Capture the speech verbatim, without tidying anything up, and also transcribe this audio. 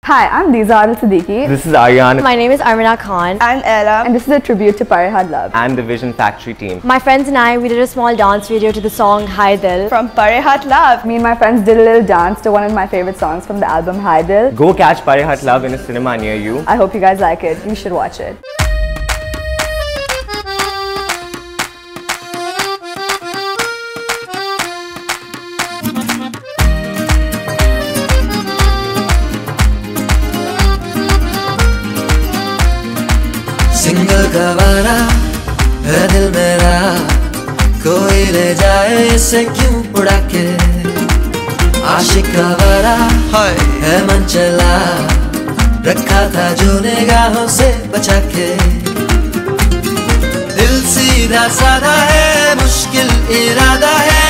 Hi, I'm Siddiqui. This is Aryan. My name is Armina Khan. I'm Ella. And this is a tribute to Parey Hut Love. And the Vision Factory team. My friends and I, we did a small dance video to the song Haye Dil. From Parey Hut Love. Me and my friends did a little dance to one of my favorite songs from the album Haye Dil. Go catch Parey Hut Love in a cinema near you. I hope you guys like it. You should watch it. Single गवारा है दिल मेरा, कोई ले जाए इसे क्यों उड़ा के। आशिक गवारा है मन चला, रखा था जो निगाहों से बचा के। दिल सीधा साधा है, मुश्किल इरादा है,